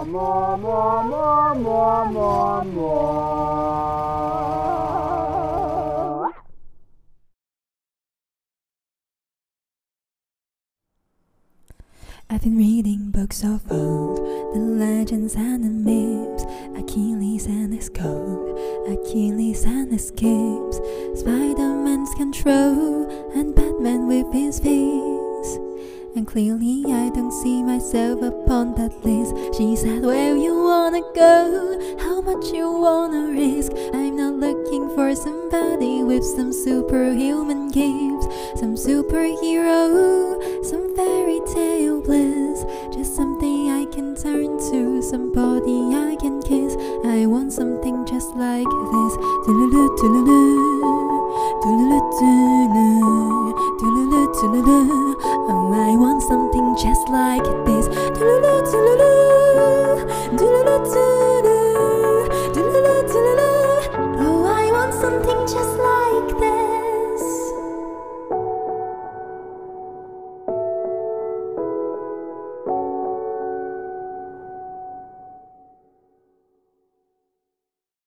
more, more, more, more, more, more. I've been reading books of old, the legends and the myths, Achilles and his code, Achilles and his gifts, Spiderman's control, and Batman with his wings. And clearly I don't see myself upon that list. She said, where you wanna go, how much you wanna risk. I'm not looking for somebody with some superhuman gifts, some superhero, some fairy tale bliss. Just something I can turn to, somebody I can kiss. I want something just like this. Do-do-do, do-do-do, do-do-do, do-do-do, do-do-do, do-do-do. Oh, I want something just like this. Do-do-do.